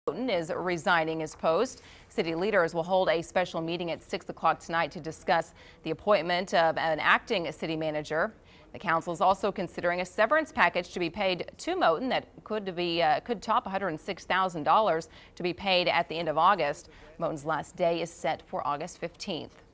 Moten is resigning his post. City leaders will hold a special meeting at 6 o'clock tonight to discuss the appointment of an acting city manager. The council is also considering a severance package to be paid to Moten that could top $106,000 to be paid at the end of August. Moten's last day is set for August 15th.